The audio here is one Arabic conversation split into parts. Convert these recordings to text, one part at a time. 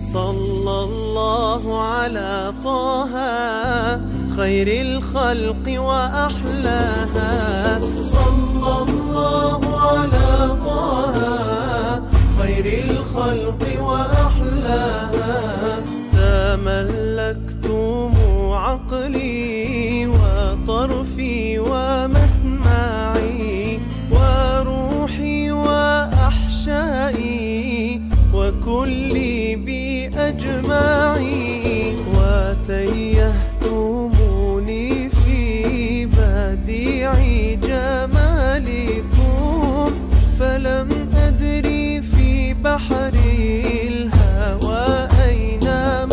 صلى الله على طه خير الخلق وأحلاها. صلى الله على طه خير الخلق وأحلاها. تملكتم عقلي وطرفي ومسمعي وروحي وأحشائي وكلي بأجمعي، وتيهتموني في بديع جمالكم فلم أدري في بحر الهوى أين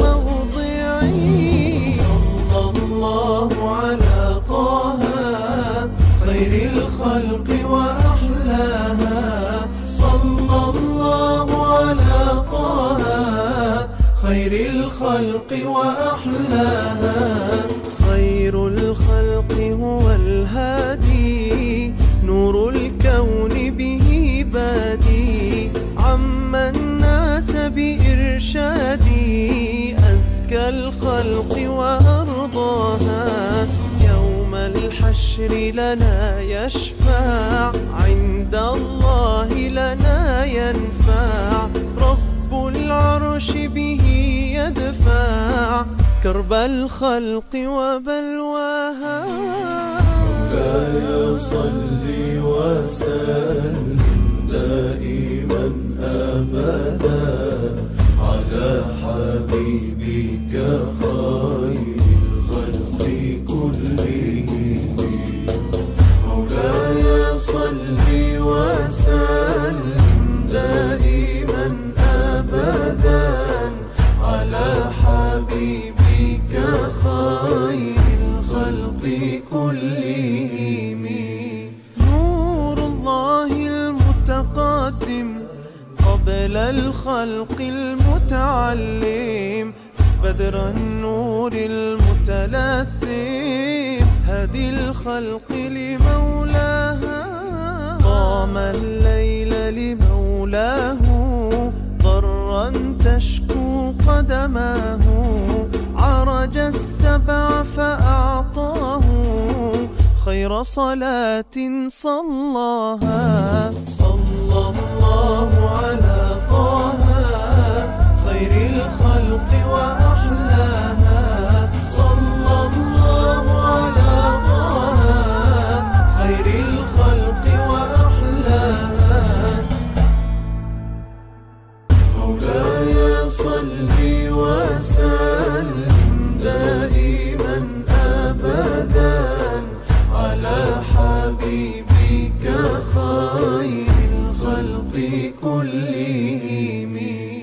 موضعي. صلى الله على طه خير الخلق وأحلاها. صلى الله على طه خير الخلق وأحلاها. خير الخلق هو الهادي نور الكون به بادي، عم الناس بإرشادي أزكى الخلق وأرضاها. يوم الحشر لنا يشفع عند الله لنا ينفع، رب العرش به يدفع كرب الخلق وبلواها. مولاي صل وسلم دائما أبدا على حبيبك خير الخلق كلهم. مولاي صل وسلم دائما أبدا على حبيبك خير الخلق كلهم. نور الله المتقدم قبل الخلق المتعلم، بدر النور المتلثم هدي الخلق لمولاها. قام الليل لمولاه ضرا تشكو قدماه، عرج السبع فأعطاه خير صلاة صلاها. صلى الله على طه خير الخلق وأحلاها. صلى الله على طه خير الخلق وأحلاها. مولاي صل وسلم دائما أبدا على حبيبك خير الخلق كلهم.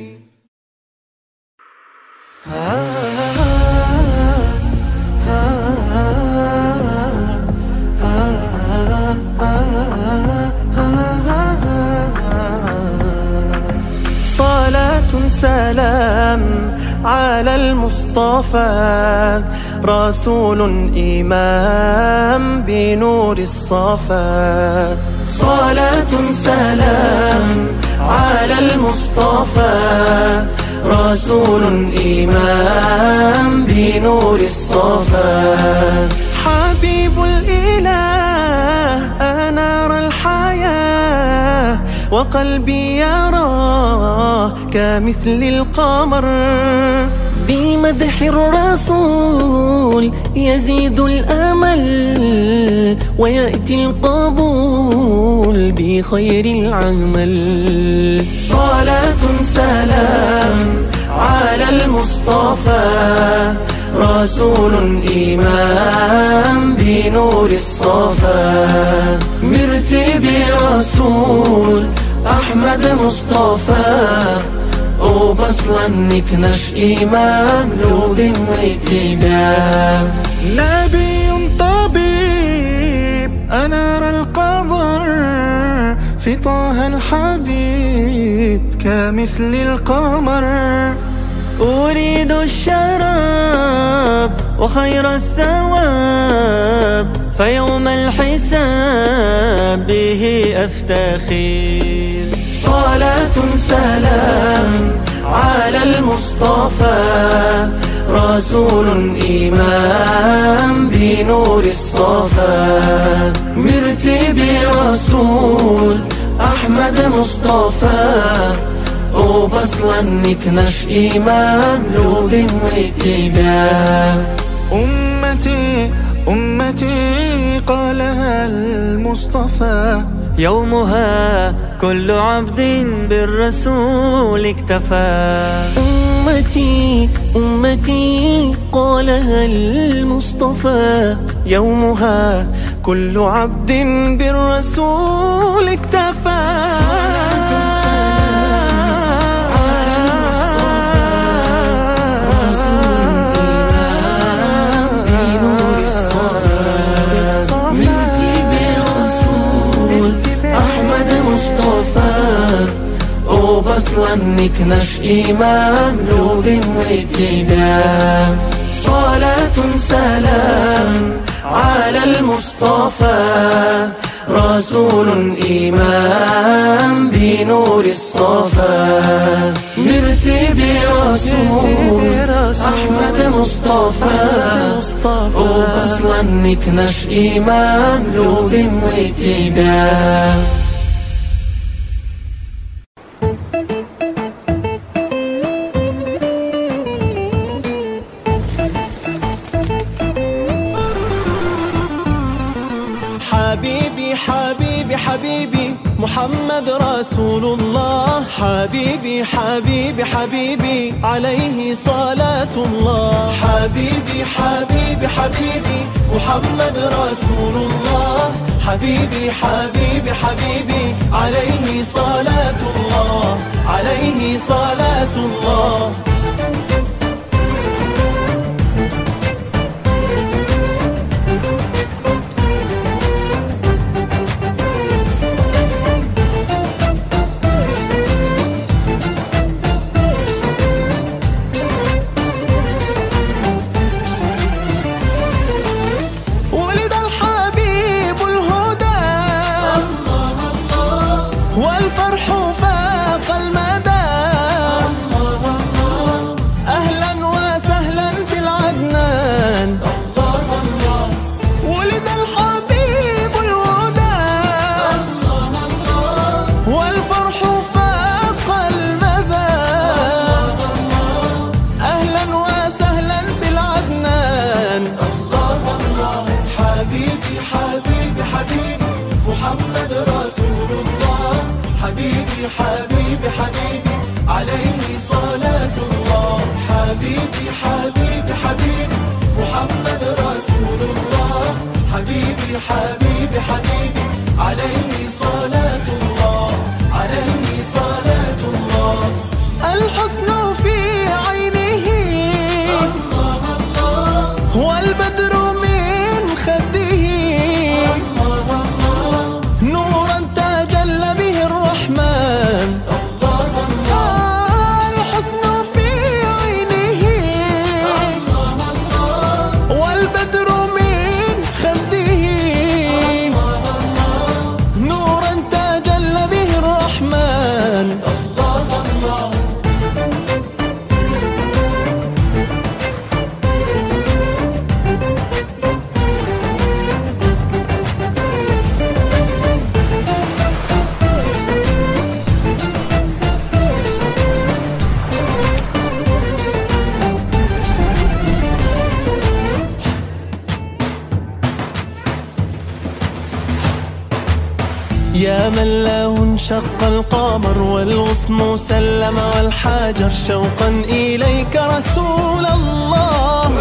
صلاة سلام على المصطفى، رسول إمام بنور الصفا. صلاة سلام على المصطفى، رسول إمام بنور الصفا. حبيب الإله أنار الحياة، وقلبي يراه كمثل القمر. بمدح الرسول يزيد الأمل، ويأتي القبول بخير العمل. صلاة سلام على المصطفى، رسول إمام بنور الصفا. مرتبي رسول أحمد مصطفى، وبصلا نكنش إمام لود واتباع. نبي طبيب أنار القمر، في طه الحبيب كمثل القمر. أريد الشراب وخير الثواب، فيوم الحساب به أفتخر. صلاة سلام على المصطفى، المصطفى رسول إمام بنور الصفا مرتبي رسول أحمد مصطفى وبصلا نكنش إمام لود واتباع أمتي أمتي قالها المصطفى يومها كل عبد بالرسول اكتفى أمتي أمتي قالها المصطفى يومها كل عبد بالرسول اكتفى وبصلا نكنش إمام لود واتباع صلاة سلام على المصطفى رسول إمام بنور الصفا مرتبي رسول أحمد مصطفى وبصلا نكنش إمام لود واتباع حبيبي حبيبي حبيبي محمد رسول الله حبيبي حبيبي حبيبي عليه صلاة الله حبيبي حبيبي حبيبي محمد رسول الله حبيبي حبيبي حبيبي عليه صلاة الله عليه صلاة الله والفرح فاق المدى أهلا وسهلا بالعدنان ولد الحبيب الهدى والفرح فاق المدى أهلا وسهلا بالعدنان حبيبي حبيبي حبيبي محمد رسول الله حبيبي حبيبي حبيبي عليه صلاة الله حبيبي حبيبي حبيبي محمد رسول الله حبيبي حبيبي حبيبي عليه صلاة الله عليه صلاة الله الحسن في عينه الله الله والبدر من خده نورا تجلى به الرحمن الحسن في عينه والبدر من خده نورا تجلى به الرحمن يا من له انشق القمر والغصن سلم والحجر شوقا إليك رسول الله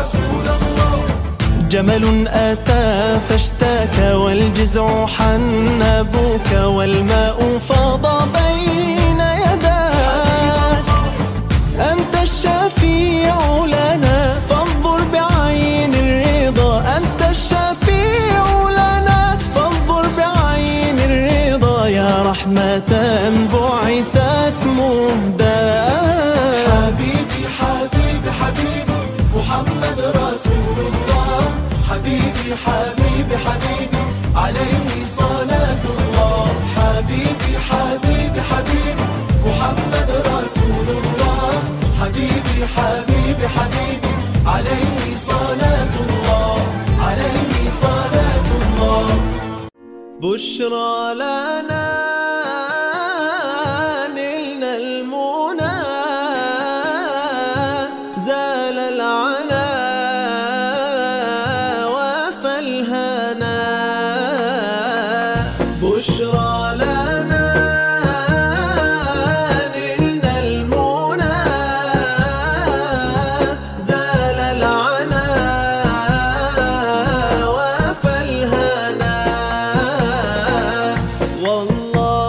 جمل أتى فاشتاك والجزع حن أبوك والماء فاض بين يداك أنت الشفيع لنا فانظر بعين الرضا أنت الشفيع لنا فانظر بعين الرضا يا رحمة بعثت مهداة حبيبي حبيبي حبيبي محمد رسول الله حبيبي حبيبي حبيبي عليه صلاة الله حبيبي حبيبي بشرى لنا نلنا المنى زال العنا وفالهنا بشرى لنا نلنا المنى زال العنا وفالهنا والله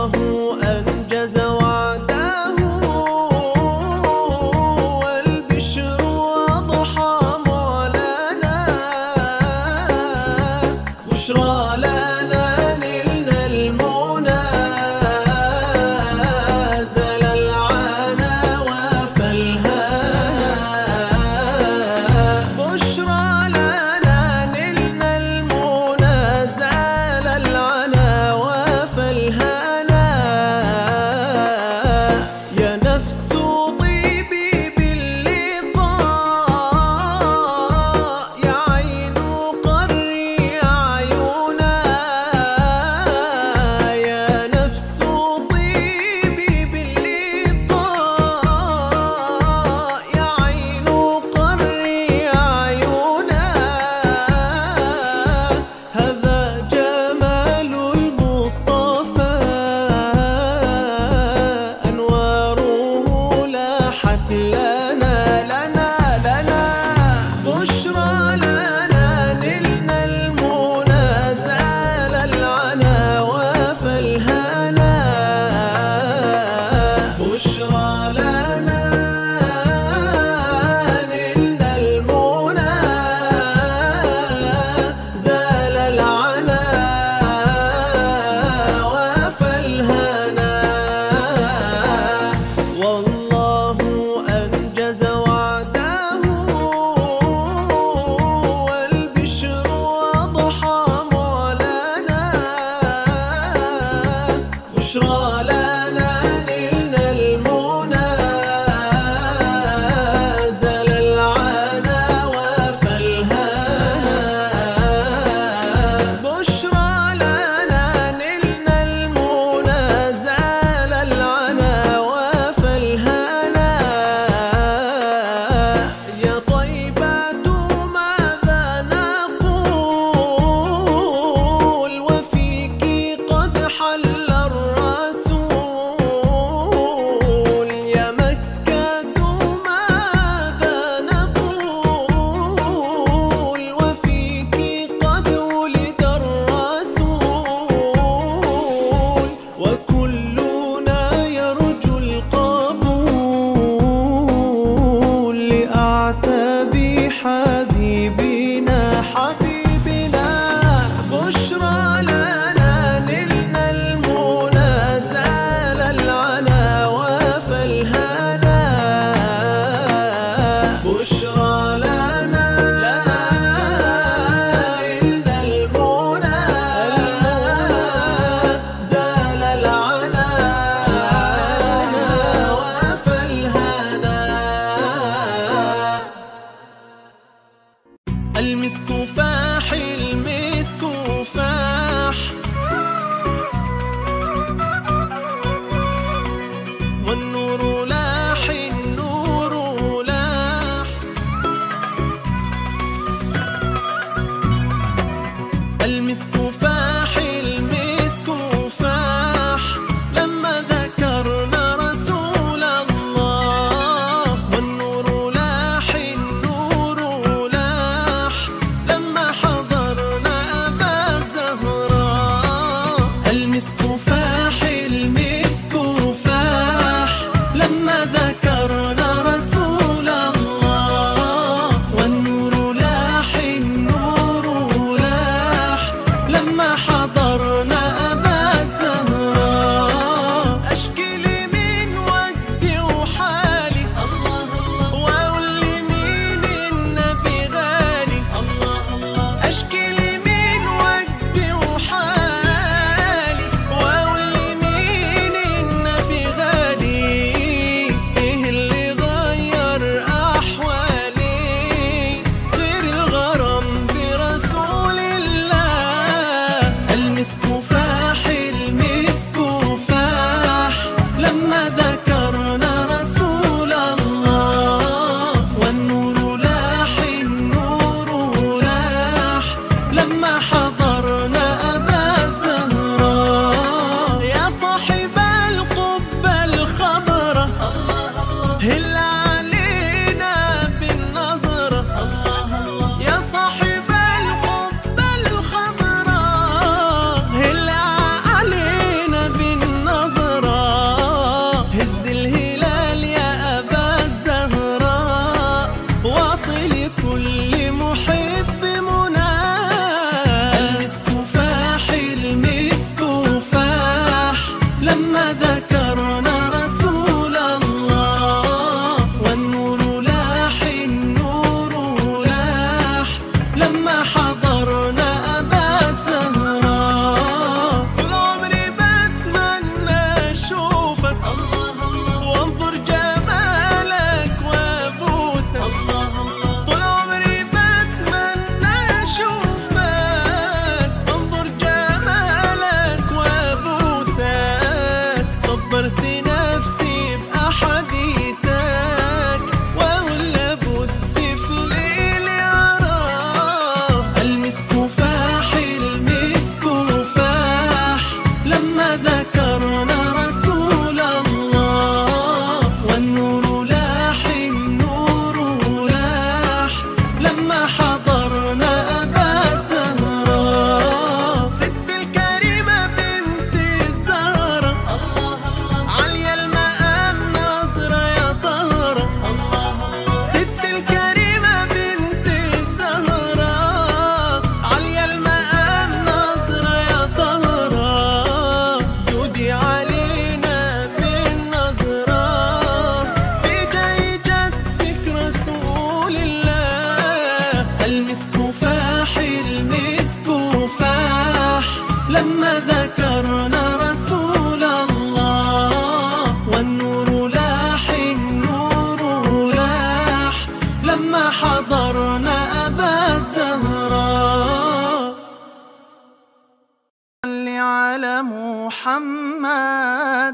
محمد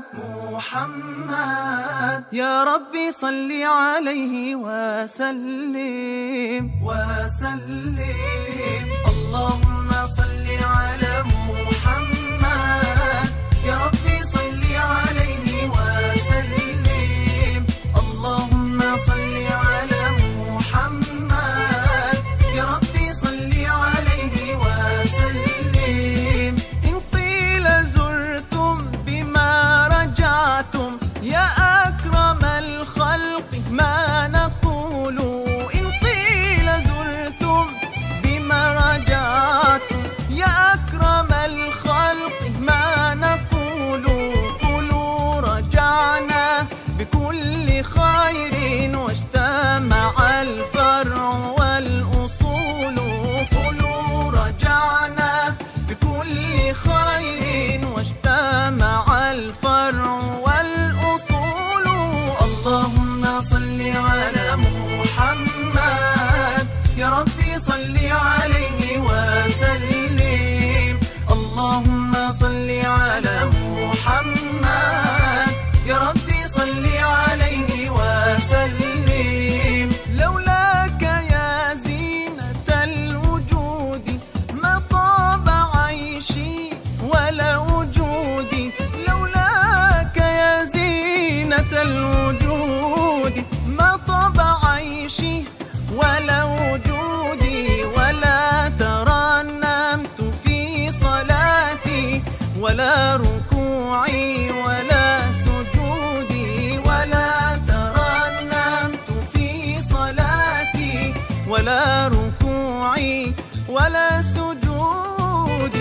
محمد يا ربي صل عليه وسلم وسلم اللهم صل على محمد يا ربي صل عليه وسلم اللهم صل على محمد يا ربي صل عليه وسلم إن قيل زرتم بما رجعتم يا أكرم الخلق ما نقول إن قيل زرتم بما رجعتم يا أكرم الخلق ما نقول قولوا رجعنا بكل خير واجتمع الفرع والأصول قولوا رجعنا بكل خير واجتمع الفرع والأصول اللهم صل على محمد يا ربي صل عليه وسلم اللهم صل على محمد يا ربي صل عليه وسلم لولاك يا زينة الوجود ما طاب عيشي ولا وجودي لولاك يا زينة الوجود ما طاب عيشي ولا وجودي ولا ترنمت في صلاتي ولا ركوعي ولا سجودي ولا ترنمت في صلاتي ولا ركوعي ولا سجودي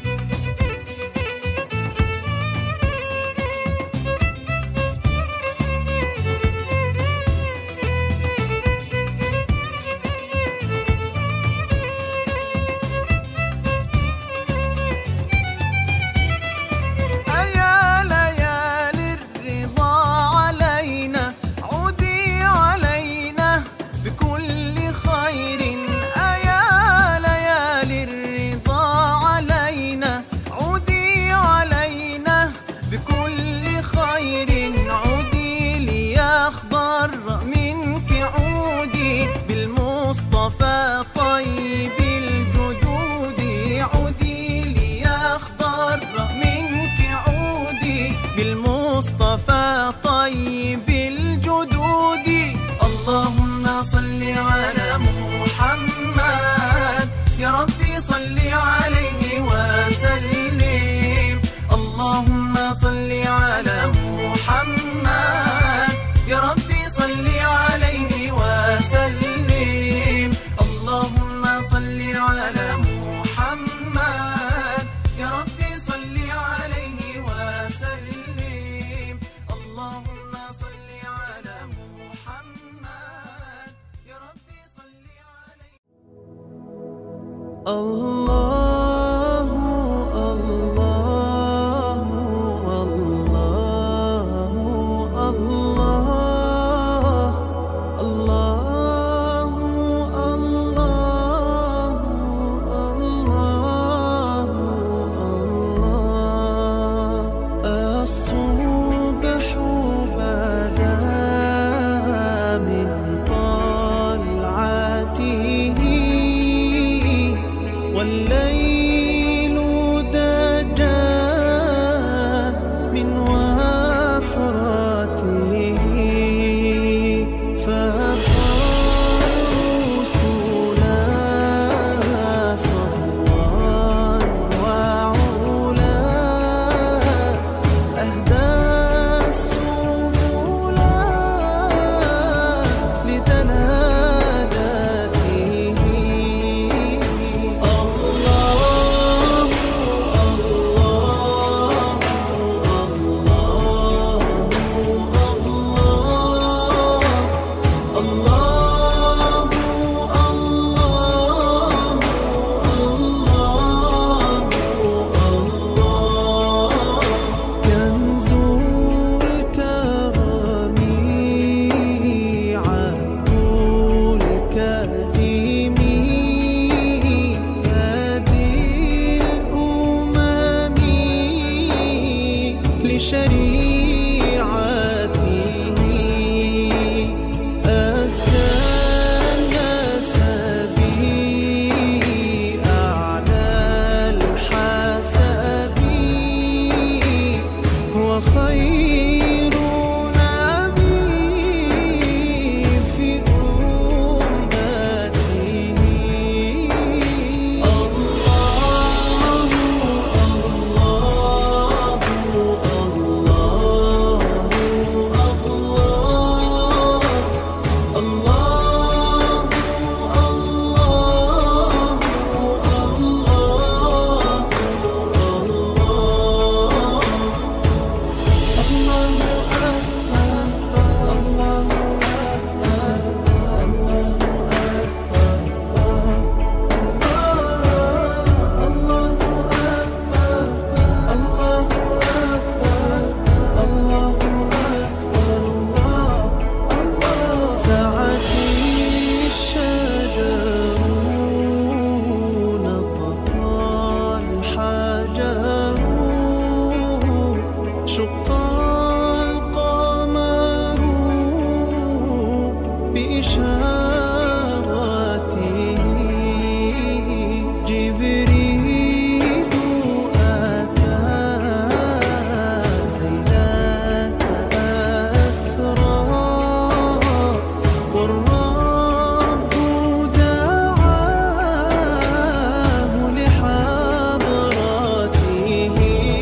أيا ليالي الرضا علينا عودي علينا بكل خير أيا ليالي الرضا علينا عودي علينا بكل خير عودي ليخضر منك عودي بالمصطفى طيب الجدود عودي ليخضر منك عودي بالمصطفى طيب الجدود اللهم صل على محمد يا ربي صل عليه وسلم اللهم صل على محمد يا ربي صل عليه وسلم اللهم صل على محمد يا ربي صل عليه وسلم اللهم صل على محمد يا ربي صل عليه الله الله الله الله الله الله الصبح بدا من طلعته بإشاراته جبريل أتى ليلة أسرى والرب دعاه لحضرته.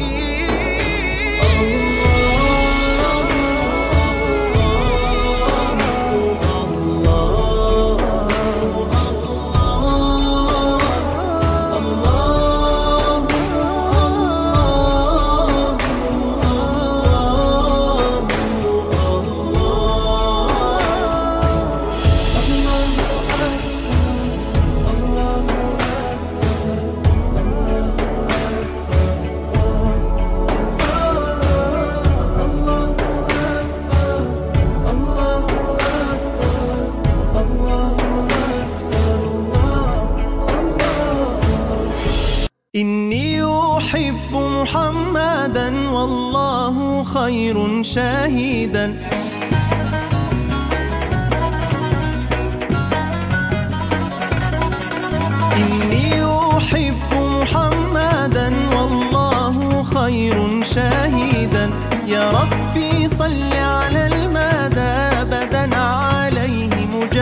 إني أحب محمدا والله خير شاهدا. إني أحب محمدا والله خير شاهدا. يا ربي صل على المدى أبدا عليه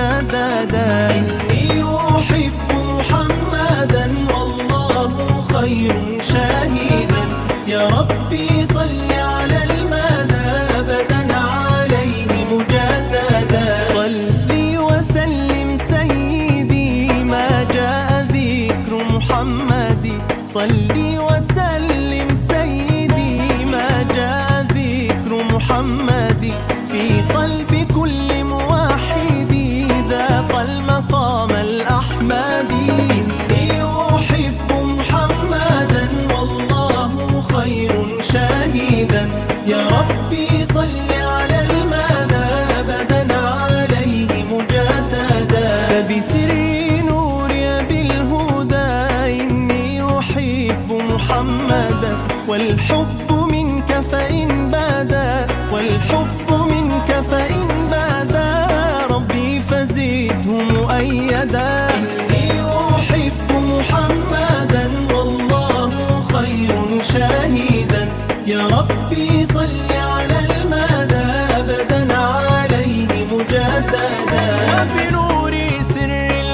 مجددا. إني أحب محمدا والله خير شاهدا. يا ربي صل على المدى أبدا عليه مجددا. صلي وسلم سيدي ما جاء ذكر محمد. صلي وسلم سيدي ما جاء ذكر محمد. في قلب كل موحد ذاق المقام الأحمدي. إني أحب محمدا والله خير شاهدا. يا ربي صل على المدى أبدا عليه مجددا. فبسر نور بالهدى إني أحب محمدا. والحب منك فإن بدا والحب منك فإن بدا ربي فزده مؤيدا. إني أحب محمدا والله خير شاهدا. يا ربي صل على المدى أبدا عليه مجددا. وبنور سر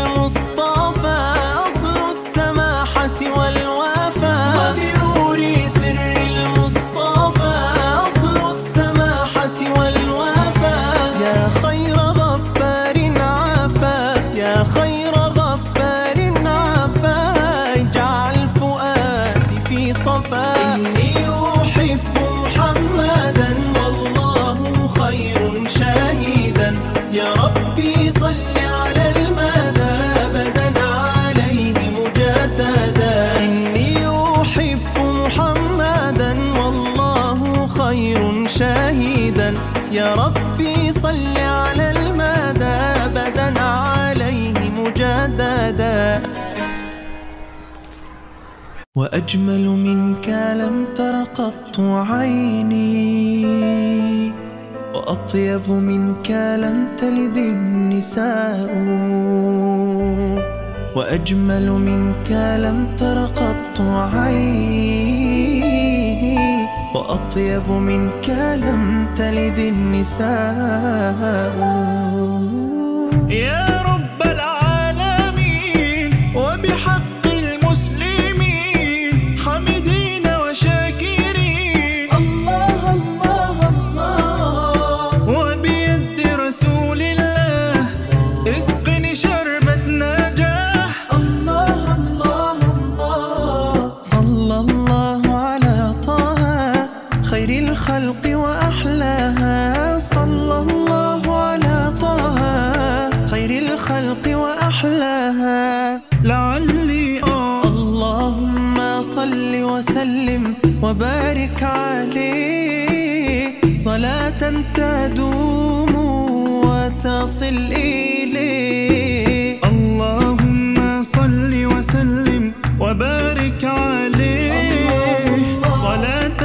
المصطفى أصل السماحة والوفاء. وبنور سر المصطفى أصل السماحة والوفاء. يا خير غفار عافا يا خير غفار عافا. اجعل فؤادي في صفا. إني أحب محمدا والله خير شاهدا. يا ربي صل على المدى أبدا عليه مجددا. إني أحب محمدا والله خير شاهدا. يا ربي صل على المدى أبدا عليه مجددا. وأجمل منك لم تر قط عيني. وأطيب منك لم تلد النساء. وأجمل منك لم تر قط عيني. وأطيب منك لم تلد النساء. يا رب العالمين وبحق المسلمين حمدين وشاكرين. الله الله الله. وبيد رسول الله اسقني شربة نجاح. الله الله الله. صلى الله على طه خير الخلق وأحلاها. صلى الله على طه خير الخلق وأحلاها. لعلي اللهم صل وسلم وبارك عليه صلاة تدوم وتصل إليه. اللهم صل وسلم وبارك عليه صلاة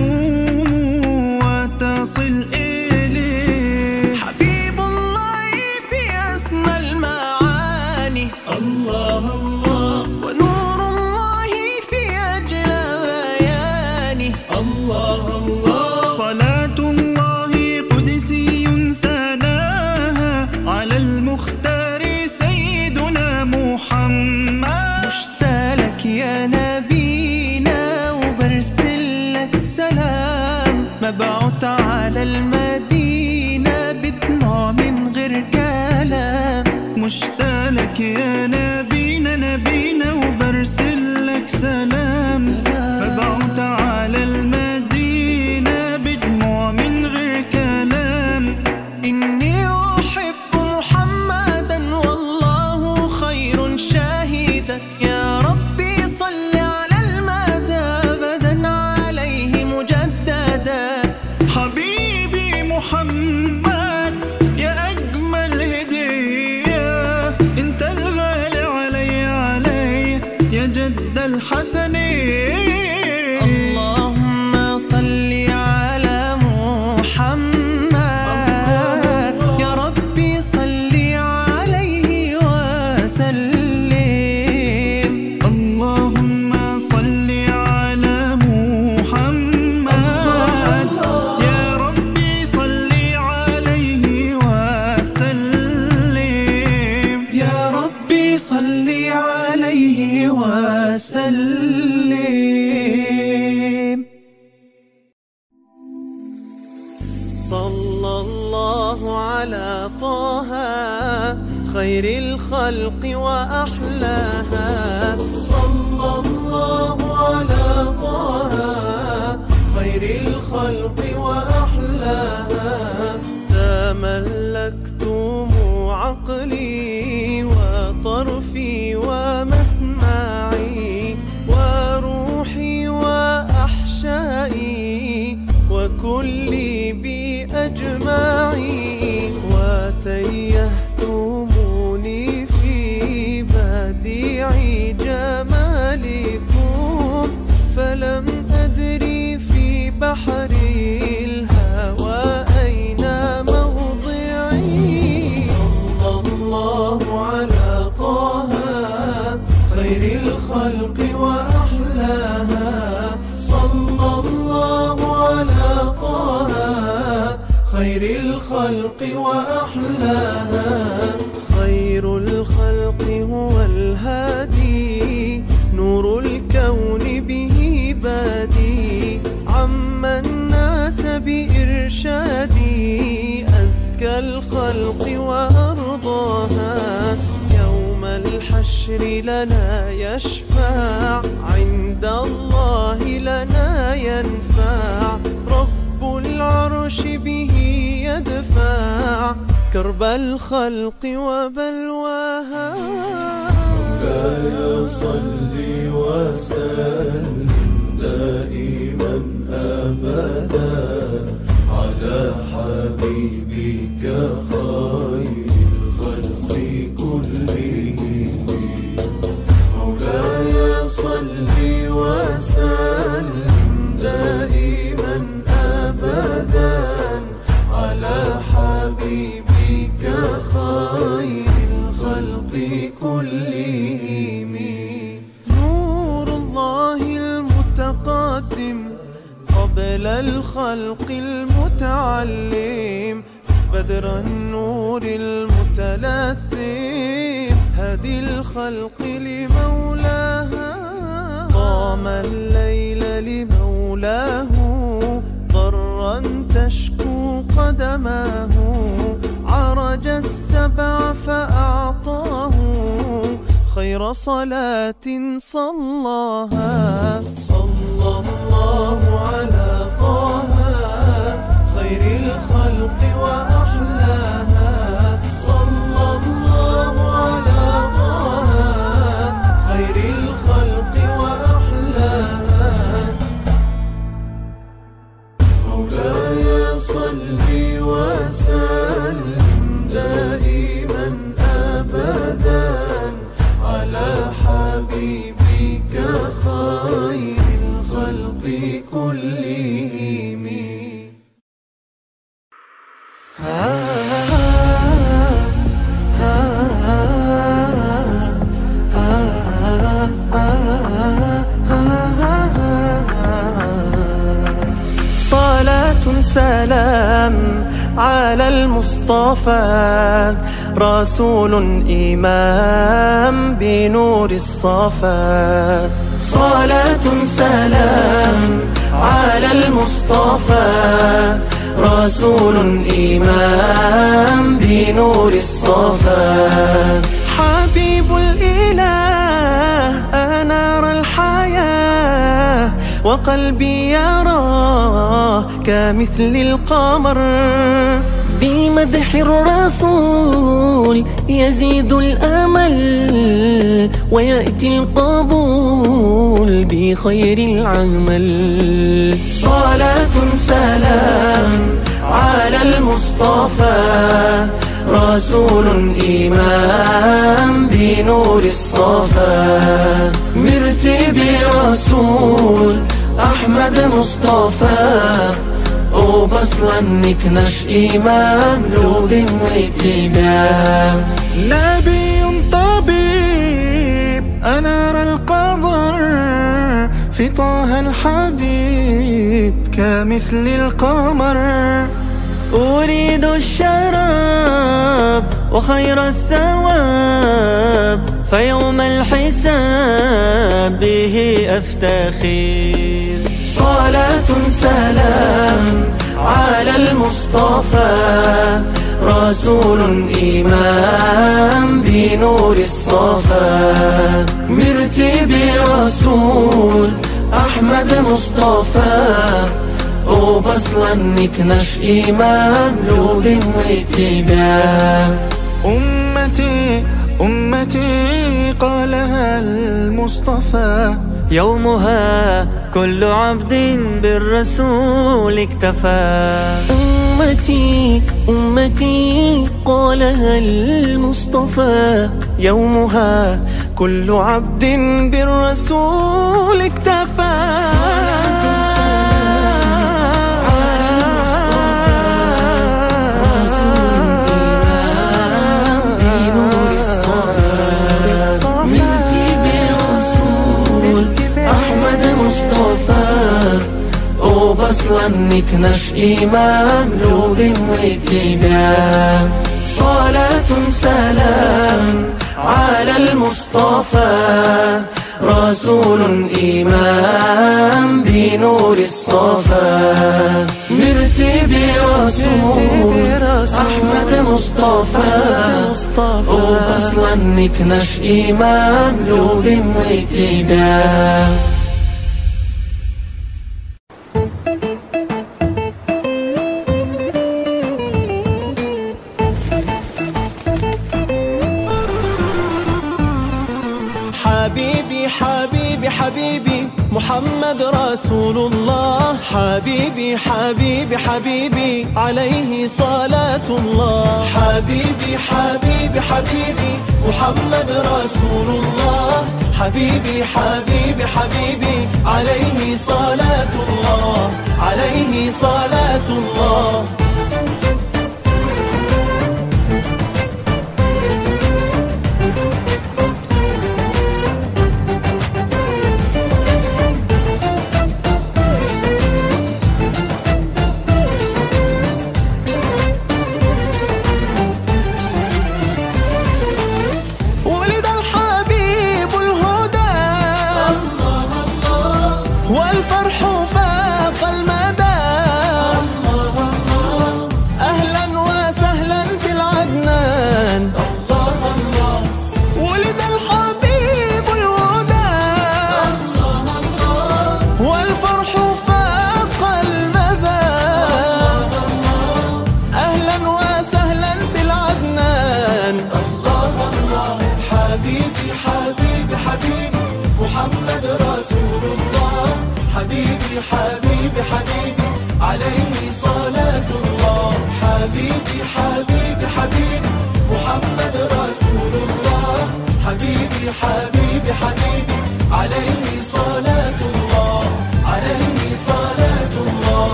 تدوم وتصل إليه. حبيب الله لك يا نبينا نبينا وبرسل لك سلام. فبعت على المدينة بدموع من غير كلام. إني أحب محمدا والله خير شاهدا. يا ربي صل على المدى أبدا عليه مجددا. حبيبي محمد يا أجمل هدية، أنت الغالي علي علي يا جد الحسنين. اللهم صل على محمد يا ربي صل عليه وسلم. اللهم صل على محمد يا ربي صل عليه وسلم. يا ربي صل عليه وسلم. صلى الله على طه خير الخلق وأحلاها. صلى الله على طه خير الخلق وأحلاها. تملكتم عقلي وطرفي ومسمعي وروحي وأحشائي وكلي بأجمعي. وتيهتموني في بديع جمالكم فلم أدري في بحر الهوى أين موضعي. صلى الله على طه خير الخلق وأحلاها. صلى الله على طه خير الخلق وأحلاها. خير الخلق هو الهادي نور الكون به بادي. عم الناس بإرشادي أزكى الخلق وأرضاها. يوم الحشر لنا يشفع عند الله لنا ينفع. رب العرش به يدفع كرب الخلق وبلواها. مولاي صل وسلم دائما أبدا على حبيبك خير الخلق كلهم. مولاي صل وسلم دائما أبدا على حبيبك خير الخلق كلهم. نور الله المتقدم قبل الخلق المتعلم. بدر النور المتلثم هدي الخلق لمولاها. قام الليل لمولاه ضرا تشكو قدماه. عرج السبع فأعطاه خير صلاة صلاها. صلى الله على طه خير الخلق وأحلاها. صلى الله على طه خير الخلق وأحلاها. مولاي صل وسلم دائما أبدا على حبيبك خير الخلق كلهم. صلاة سلام على المصطفى رسول إمام بنور الصفا. صلاة سلام على المصطفى رسول إمام بنور الصفا. حبيب وقلبي يراه كمثل القمر. بمدح الرسول يزيد الأمل ويأتي القبول بخير العمل. صلاة سلام على المصطفى رسول إمام بنور الصفا. مرتبي رسول أحمد مصطفى وبصلا نكنش إمام لود واتباع. نبي طبيب أنار القدر في طه الحبيب كمثل القمر. أريد الشراب وخير الثواب فيوم الحساب به أفتخر. صلاة سلام على المصطفى رسول إمام بنور الصفا. مرتبي رسول أحمد مصطفى وبصلا نكنش إمام لود واتباع. أمتي أمتي قالها المصطفى يومها كل عبد بالرسول اكتفى. أمتي أمتي قالها المصطفى يومها كل عبد بالرسول اكتفى. وبصلا نكنش إمام لود واتباع. صلاة سلام على المصطفى رسول إمام بنور الصفا. مرتبي رسول أحمد مصطفى وبصلا نكنش إمام لود واتباع. حبيبي حبيبي حبيبي محمد رسول الله. حبيبي حبيبي حبيبي عليه صلاة الله. حبيبي حبيبي حبيبي محمد رسول الله. حبيبي حبيبي حبيبي عليه صلاة الله. عليه صلاة الله. والفرح فاق المدى.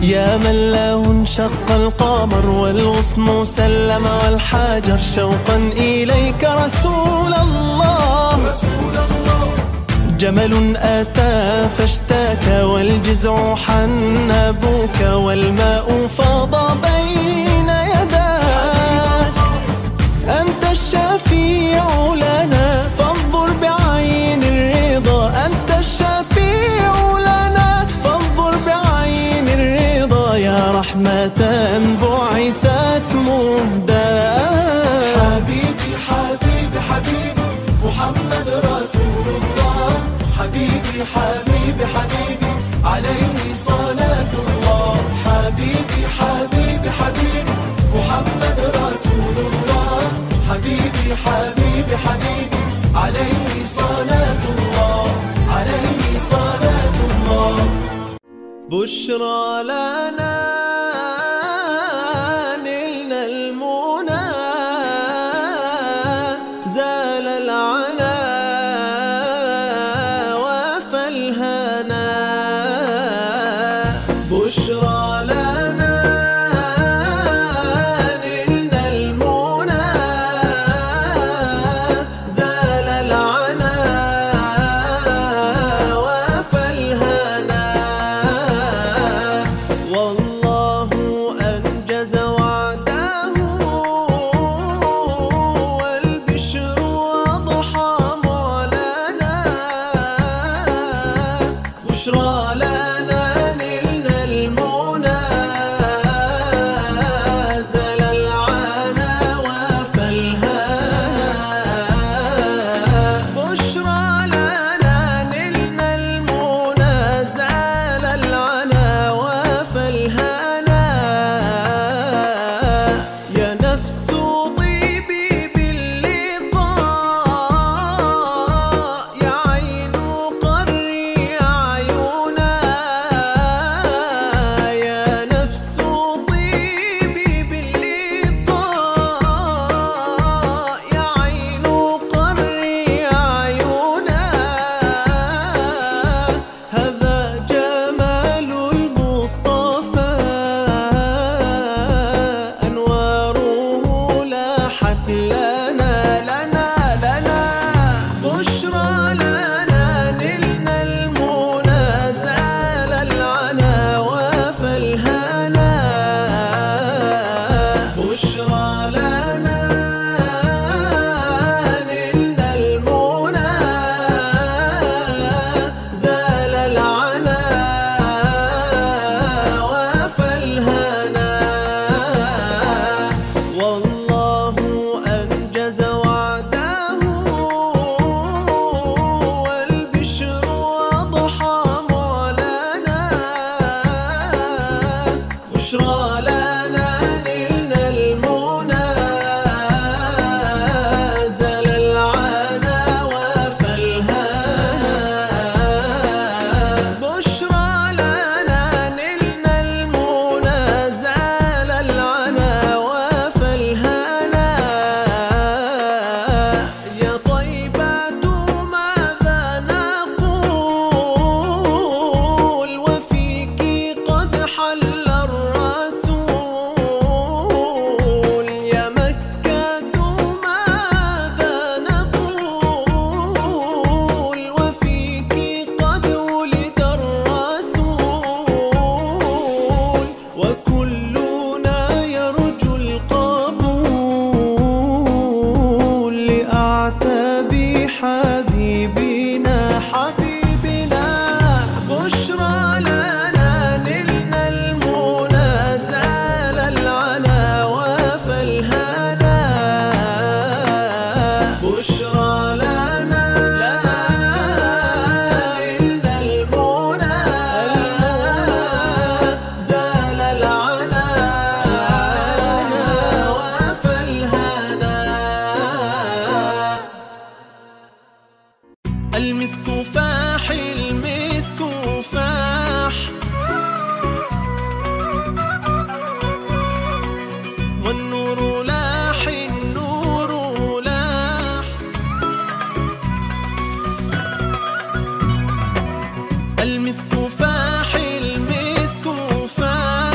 يا من له انشق القمر والغصن سلم والحجر شوقا إليك رسول الله. جمل أتى فاشتكى والجزع حن أبوك والماء فاض بين يداك. أنت الشفيع لنا فانظر بعين الرضا، أنت الشفيع لنا فانظر بعين الرضا، يا رحمة بعثت مهداة. حبيبي حبيبي حبيبي محمد رسول الله، حبيبي حبيبي حبيبي عليه صلاة الله. حبيبي حبيبي حبيبي محمد رسول الله، حبيبي حبيبي حبيبي عليه صلاة الله، عليه صلاة الله. بشرى لنا نلنا المنى زال العنا وفالهنا. بشرى لنا نلنا المنى زال العنا وفالهنا. والله أنجز وعده والبشر أضحى معلنا. بشرى لنا نلنا المنى زال العنا وفالهنا. بشرى لنا نلنا المنى زال العنا وفالهنا. يا نفس طيبي باللقاء، يا عين قري أعينا. يا نفس طيبي باللقاء، يا عين قري أعينا. هذا جمال المصطفى أنواره لاحت لنا لنا لنا. بشرى لنا نلنا المنى زال العنا وفالهنا. بشرى لنا نلنا المنى زال العنا وفالهنا. والله أنجز وعده والبشر أضحى معلنا. بشرى لنا نلنا المنى زال العنا وفالهنا. بشرى لنا نلنا المنى زال العنا وفالهنا. يا طيبة ماذا نقول وفيك قد حل الرسول. يا مكة ماذا نقول وفيك قد ولد الرسول. وكلنا يرجو القبول لأعتاب حبيبنا حبيبنا. بشرى لنا نلنا المنى زال العنا وفالهنا. بشرى لنا نلنا المنى زال العنا وفالهنا. المسك فاح المسك فاح والنور لاح النور لاح. المسك فاح المسك فاح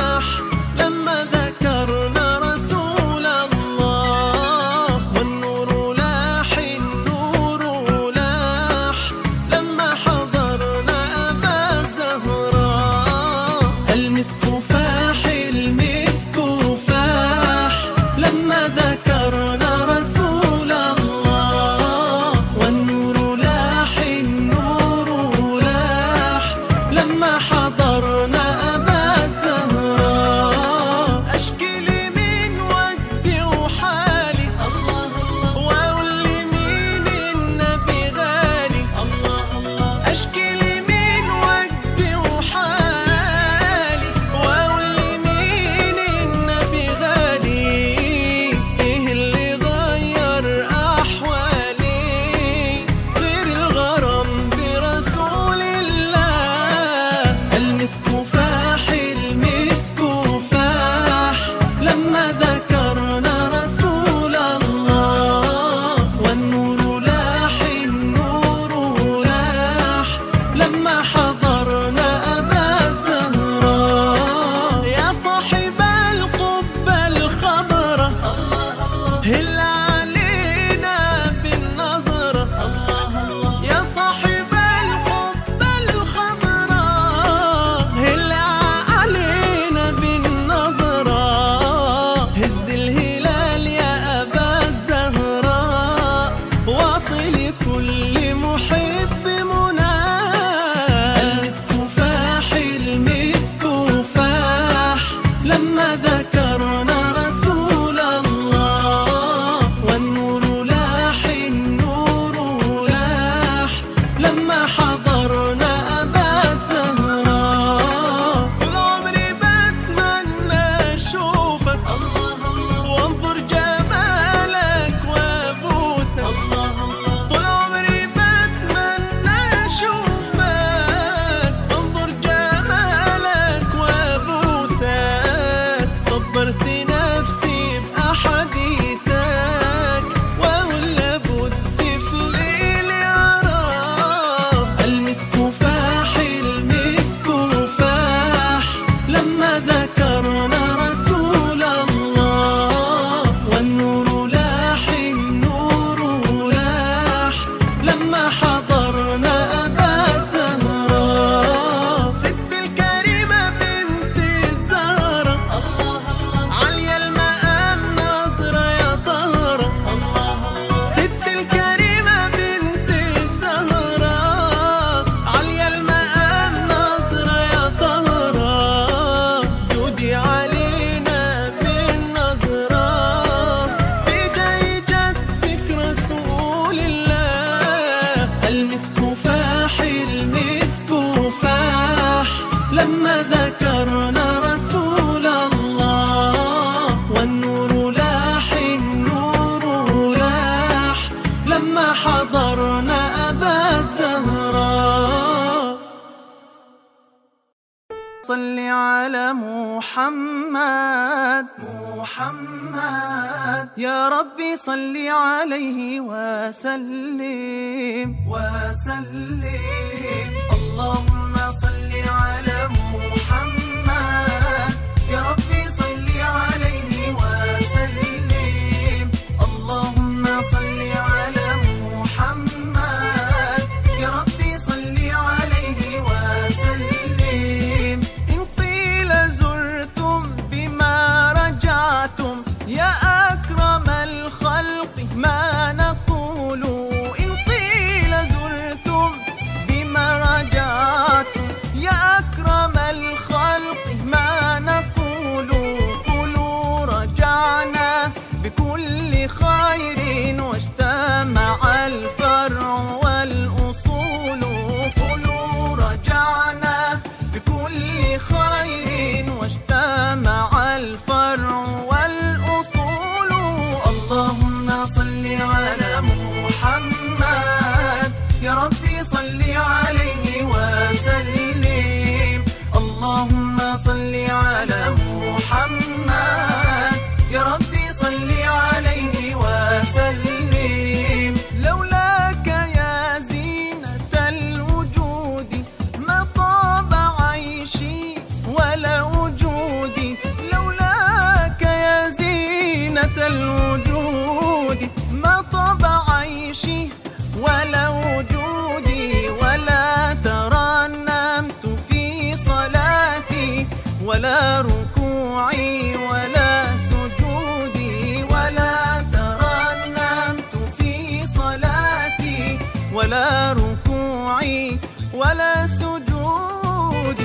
المسك فاح المسك فاح لما ذكرنا رسول الله، والنور لاح النور لاح لما حضرنا أبا الزهراء. صل على محمد محمد يا ربي صل عليه وسلم وسلم. اللهم صل على محمد يا ربي صل عليه وسلم. اللهم صل على محمد يا ربي صل عليه وسلم. إن قيل زرتم بما رجعتم يا أكرم الخلق ما نقول. إن قيل زرتم بما رجعتم يا أكرم الخلق ما نقول. قولوا رجعنا بكل خير واجتمع الفرع والأصول. قولوا رجعنا بكل خير واجتمع الفرع والأصول. اللهم صل على محمد يا ربي صل عليه وسلم. اللهم صل على محمد يا ربي صل عليه وسلم. لولاك يا زينة الوجود ما طاب عيشي ولا وجودي. لولاك يا زينة الوجود ما طاب عيشي ولا وجودي. ولا ترنمت في صلاتي ولا ركوعي ولا سجودي. ولا ترنمت في صلاتي ولا ركوعي ولا سجودي.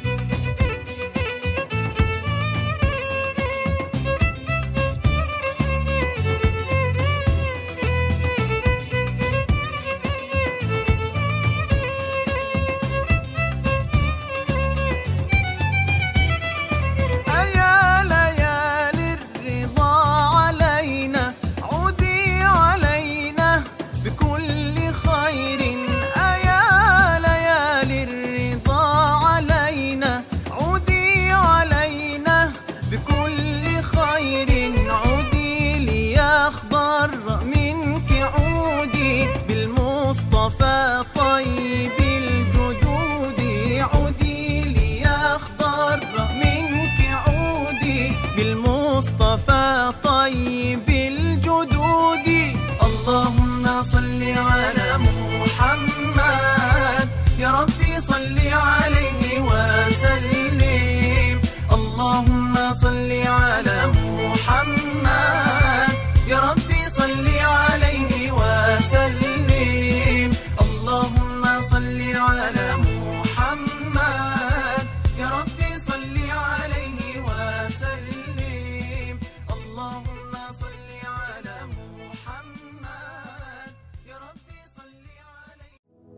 أيا ليالي الرضا علينا عودي علينا بكل خير. أيا ليالي الرضا علينا عودي علينا بكل خير. عودي ليخضر منك عودي بالمصطفى طيب الجدود. عودي ليخضر منك عودي بالمصطفى طيب الجدود. اللهم صل على محمد يا ربي صل عليه وسلم. اللهم صل على محمد يا ربي صل عليه وسلم. اللهم صل على محمد يا ربي صل عليه وسلم. اللهم صل على محمد يا ربي صل عليه.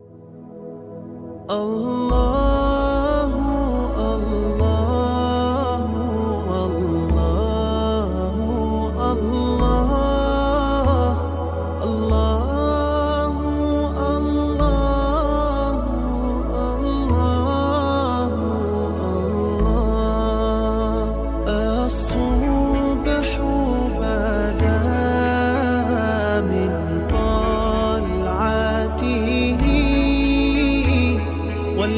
الله الله الله الله الله الله الله. الصبح بدا من طلعته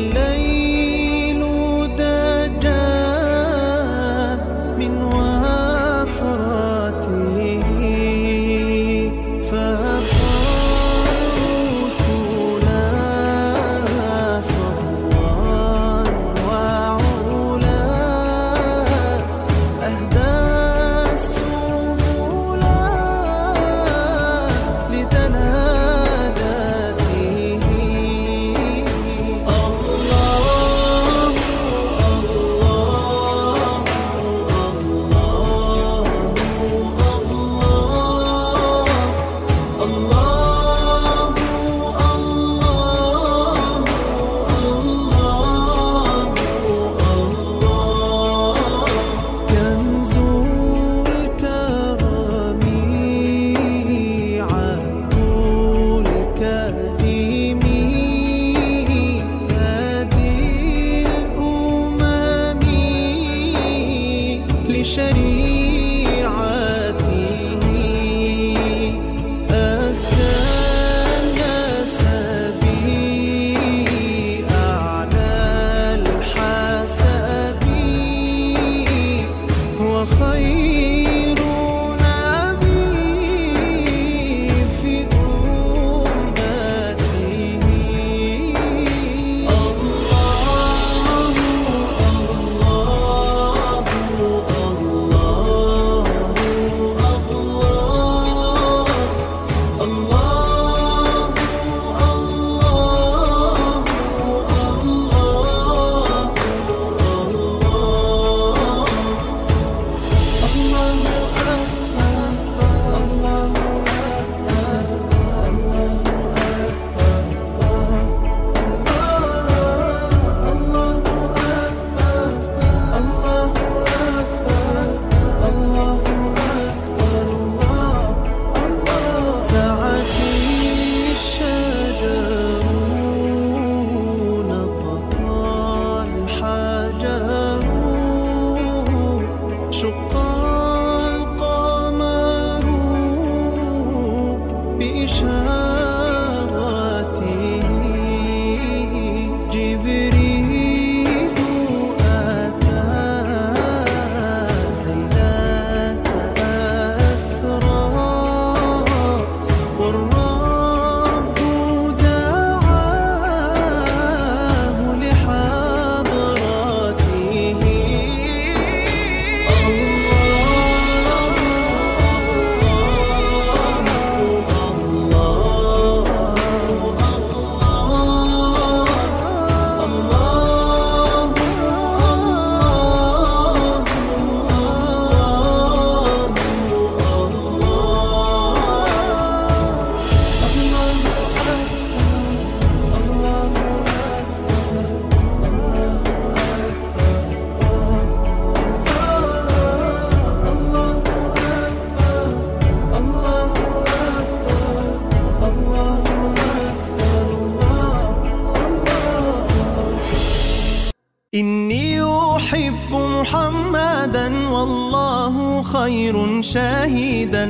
خير شاهدا.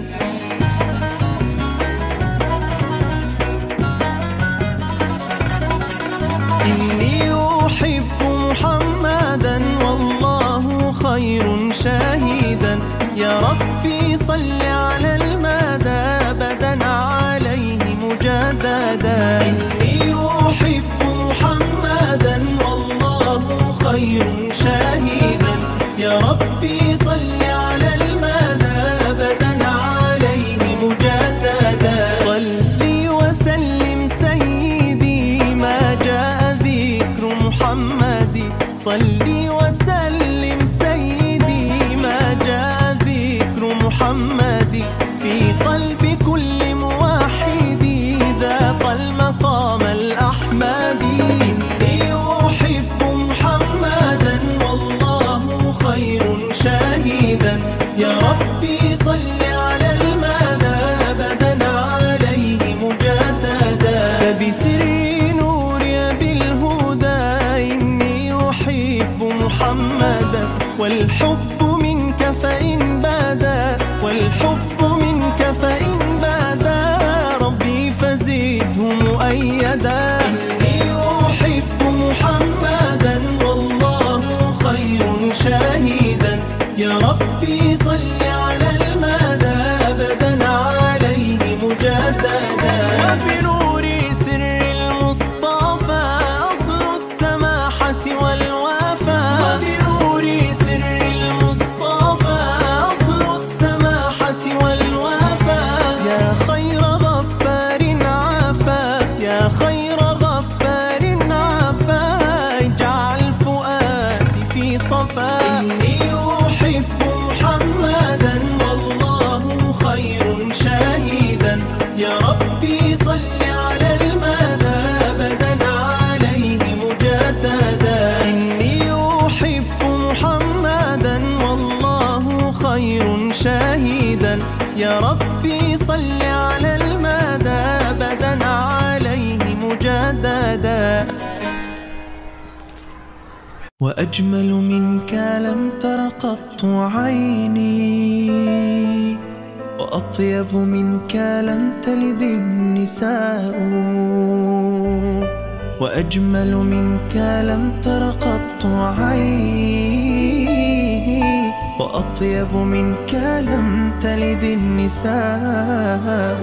إني أحب محمدا والله خير شاهدا. يا ربي صل على المدى أبدا عليه مجددا. إني أحب محمدا والله خير شاهدا. يا ربي صل على المدى أبدا عليه مجددا. صلي وسلم سيدي ما جاء ذكر محمد. صلي وسلم سيدي ما جاء ذكر محمد. في قلب كل موحد ذاق المقام الأحمدي. إني أحب محمدا والله خير شاهدا. يا ربي صل على المدى أبدا عليه مجددا. فبسر نوري بالهدى إني أحب محمدا. والحب منك فإن بدا، والحب منك فإن بدا ربي فزده مؤيدا. إني أحب محمدا والله خير شاهدا. يا ربي صل على المدى أبدا عليه مجددا. وبنور سر المصطفى أصل السماحة والوفاء. وبنور سر المصطفى أصل السماحة والوفاء. يا خير غفار عافا، يا خير غفار عافا. اجعل فؤادي في صفا. إني أحب محمدا والله خير شاهدا. يا ربي صل على المدى أبدا عليه مجددا. إني أحب محمدا والله خير شاهدا. يا ربي صل على المدى أبدا عليه مجددا. وأجمل منك لم تر قط عيني، وأطيب منك لم تلد النساء. وأجمل منك لم تر قط عيني، وأطيب منك لم تلد النساء.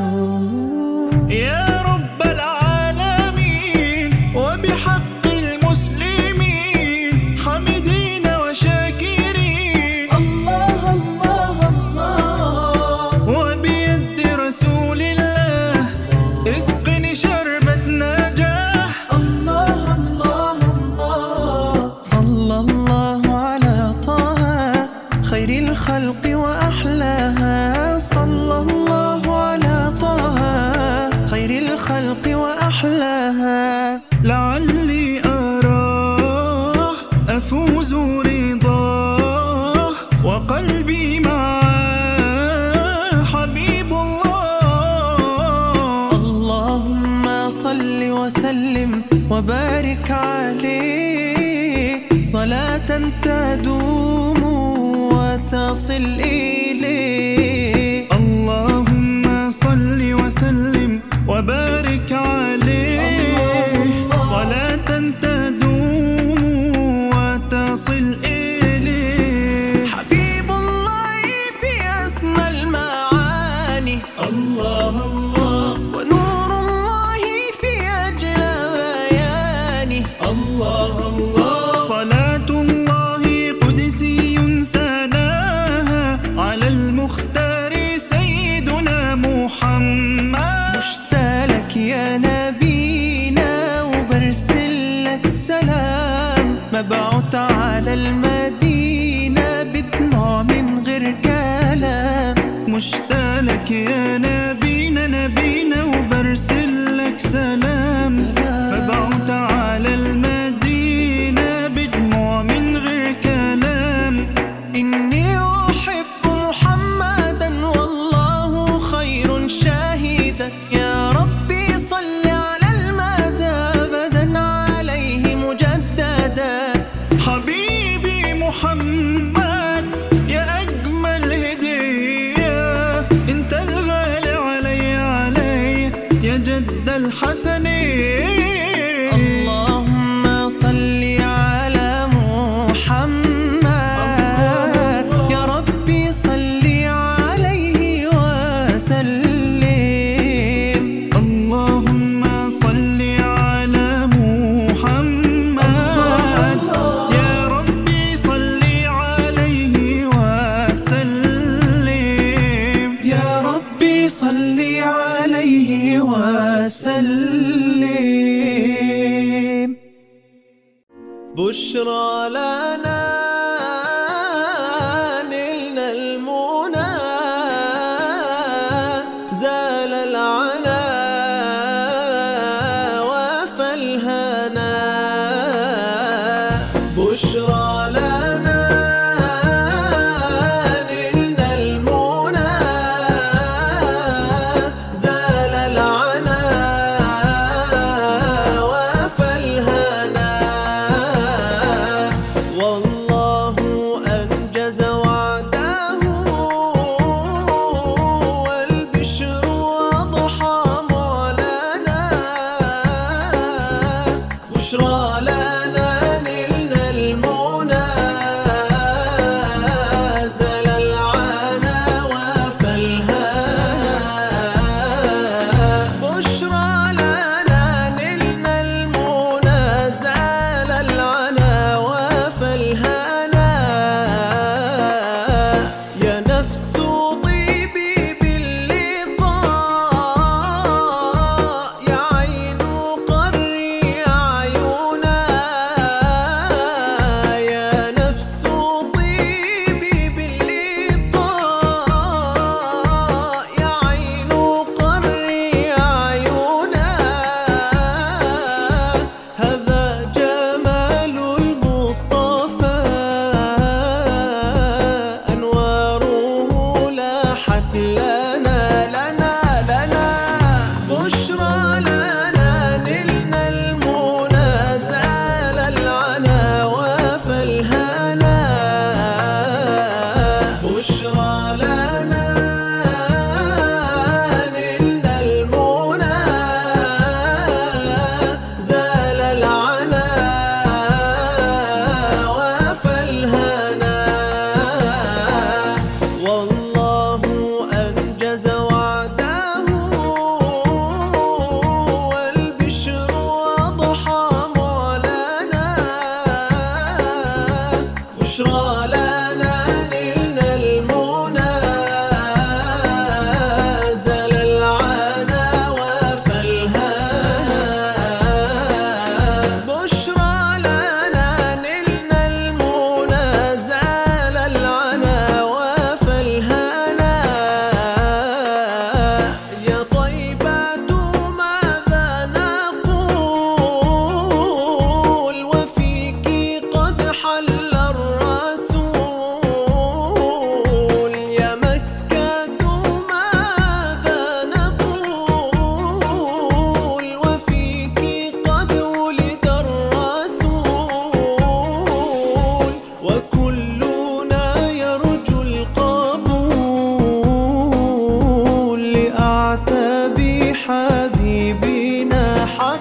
يا رب العالمين وبحق المسلمين حمدين وشاكرين. الله الله الله. وبيد رسول الله اسقني شربة نجاح. الله الله الله. صلى الله على طه خير الخلق وأحلاها. صلى الله على طه خير الخلق وأحلاها. لعلي أراه أفوز رضاه وقلبي معاه حبيب الله. اللهم صل وسلم وبارك عليه صلاة تدوم وتصل إليه. اللهم صل وسلم وبارك عليه صلاة تدوم وتصل إليه. حبيب الله في أسمى المعاني. الله الله. ونور الله في أجلى بيانه. الله الله. صلاة الله قدسي سناها على المختار سيدنا محمد. مشتاق يا نبينا وبرسل لك سلام. مبعوث على المدينة بدموع من غير كلام. مشتاق يا نبينا نبينا وبرسل لك سلام. مبعوث على المدينة بدموع من غير كلام. إني أحب محمدا والله خير شاهدا. يا ربي صل على المدى أبدا عليه مجددا. حبيبي محمد يا أجمل وسلم. بشرى لنا نلنا المنى زال العنا وفالهنا. بشرى لنا نلنا المنى زال العنا وفالهنا. والله أنجز وعده والبشر أضحى معلنا. بشرى لنا نلنا المنى زال العنا وفالهنا. بشرى لنا نلنا المنى زال العنا وفالهنا. يا نفس طيبي باللقاء يا عين قري عيونا. يا نفس طيبي باللقاء يا عين قري عيونا. هذا جمال المصطفى أنواره لاحت لنا لنا. بشرى لنا نلنا المنى زال العنا وفالهنا. بشرى لنا نلنا المنى زال العنا وفالهنا. والله أنجز وعده والبشر أضحى معلنا. بشرى لنا نلنا المنى زال العنا وفالهنا. بشرى لنا نلنا المنى زال العنا وفالهنا. يا طيبة ماذا نقول وفيك قد حل الرسول. يا مكة ماذا نقول وفيك قد ولد الرسول. وكلنا يرجو القبول لأعتاب حبيبنا.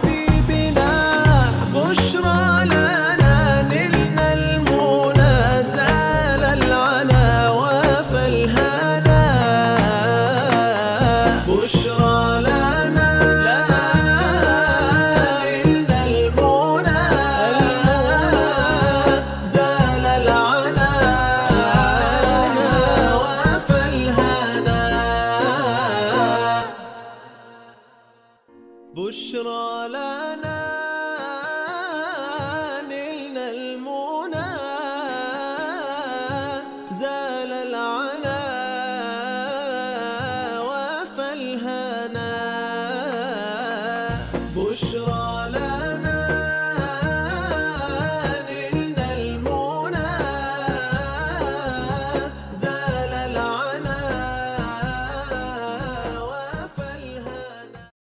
بشرى لنا نلنا المنى زال العنا وفالهنا. بشرى لنا نلنا المنى زال العنا وفالهنا. بشرى لنا